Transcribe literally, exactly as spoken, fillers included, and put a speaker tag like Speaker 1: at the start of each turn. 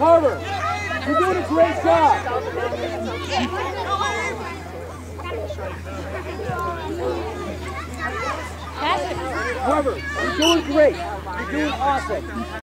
Speaker 1: Carver, you're doing a great job. Carver, you're doing great. You're doing awesome.